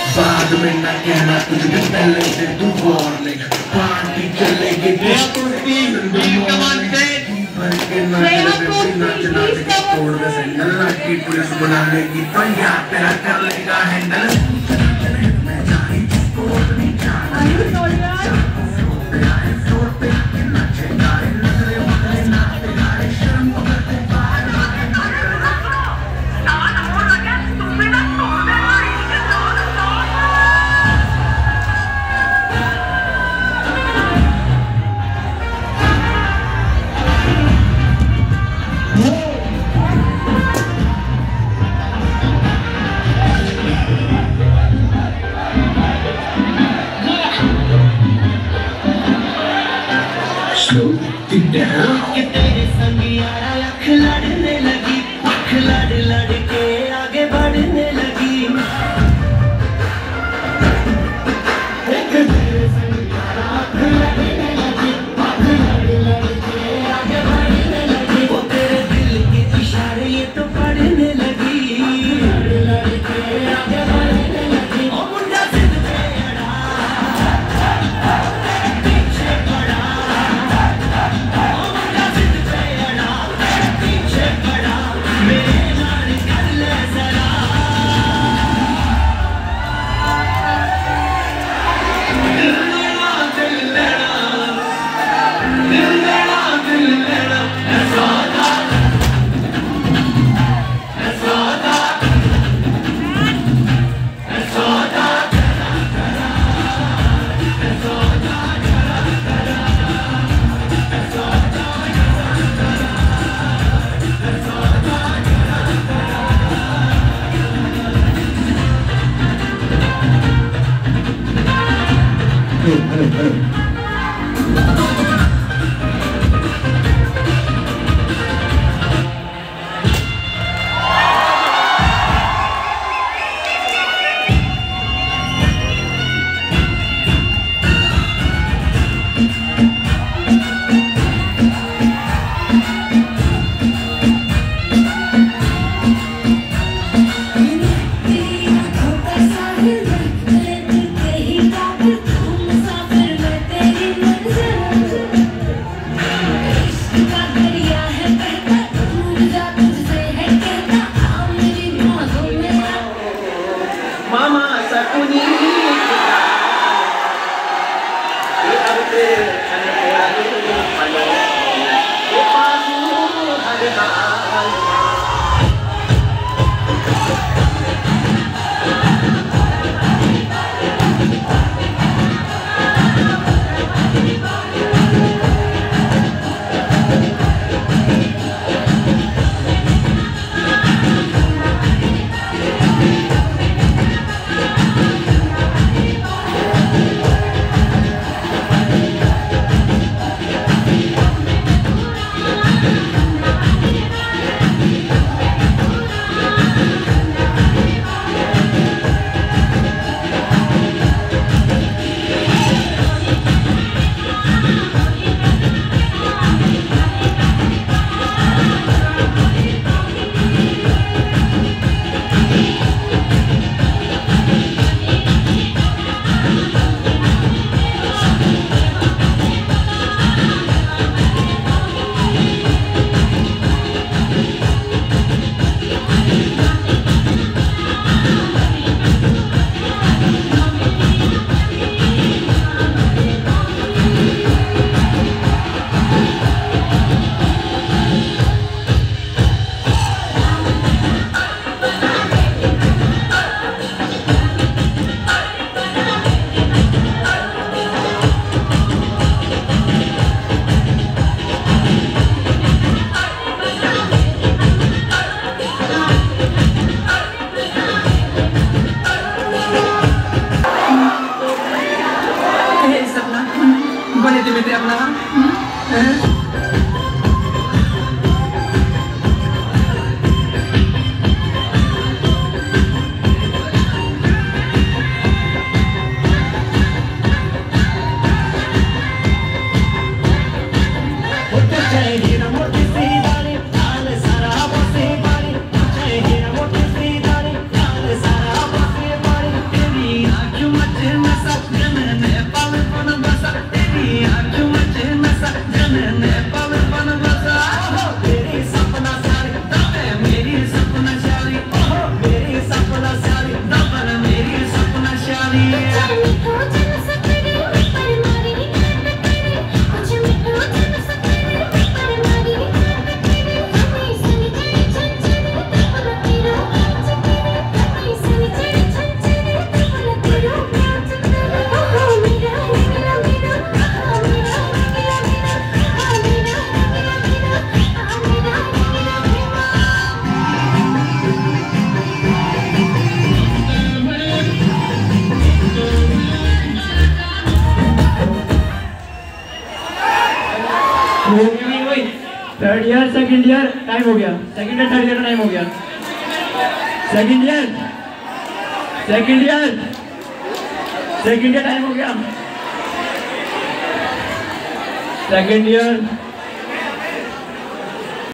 बाद में न कहना तुझे पहले से तू वार्निंग पार्टी चलेगी डिस्को टीम भर के नाचना तोड़ दे सैंडल लाठी पुलिस बुला लेगी भैया तेरा कर लेगा हैंडल Slow it down. कि तेरे संग यारा अख लड़ने लगी, अख लड़ लड़ के आगे बढ़ने लगी। तेरे संग यारा अख लड़ने लगी, अख लड़ लड़ के आगे बढ़ने लगी। वो तेरे दिल के इशारे ये तो पढ़ने लगी, लड़ लड़ के आगे बढ़ने लगी। ओ मुंडा जिद पे अड़ा, पीछे पड़ा। मेरे नाल कर ले third year second year time हो गया, सेकंड ईयर थर्ड ईयर का टाइम हो गया, सेकंड ईयर टाइम हो गया, सेकंड ईयर